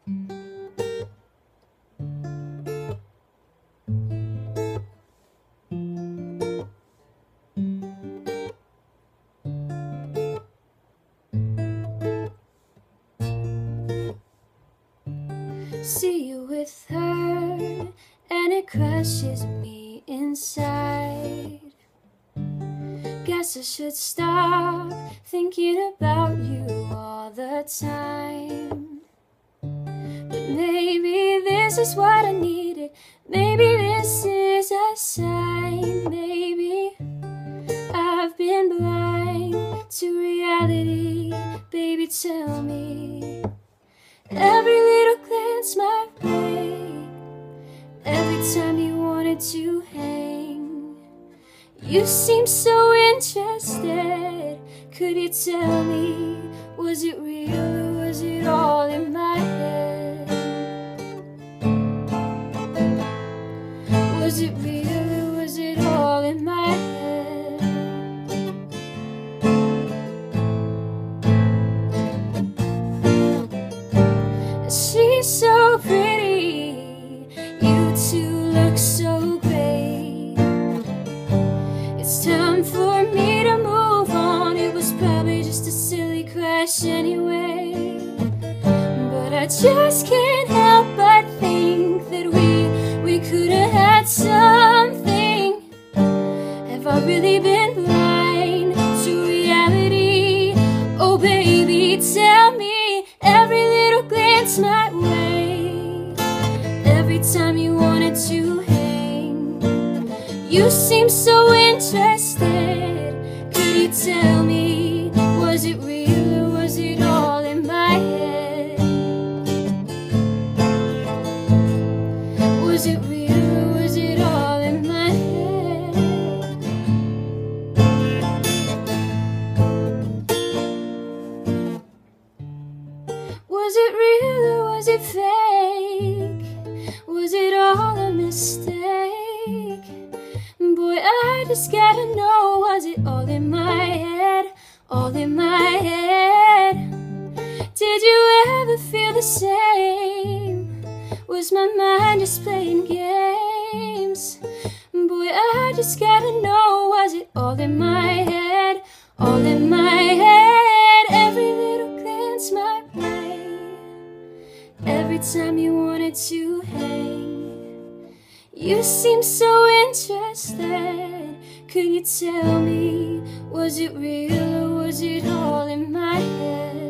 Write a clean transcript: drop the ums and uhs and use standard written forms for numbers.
See you with her, and it crushes me inside. Guess I should stop thinking about you all the time. But maybe this is what I needed. Maybe this is a sign. Maybe I've been blind to reality. Baby, tell me. Every little glance my way, every time you wanted to hang, you seemed so interested. Could you tell me, was it real or was it all in my head? Was it real or was it all in my head? She's so pretty, you two look so great. It's time for me to move on. It was probably just a silly crush anyway, but I just can't help but think that we could have had something. Have I really been blind to reality? Oh baby, tell me. Every little glance my way, every time you wanted to hang, you seemed so interested. Could you tell me, was it real or was it all in my head? Was it real or was it all in my head? Was it real or was it fake? Was it all a mistake? Boy, I just gotta know, was it all in my head? All in my head? Did you ever feel the same? Was my mind just playing games? Boy, I just gotta know, was it all in my head? All in my head? Every little glance my way, every time you wanted to hang, you seemed so interested. Could you tell me, was it real or was it all in my head?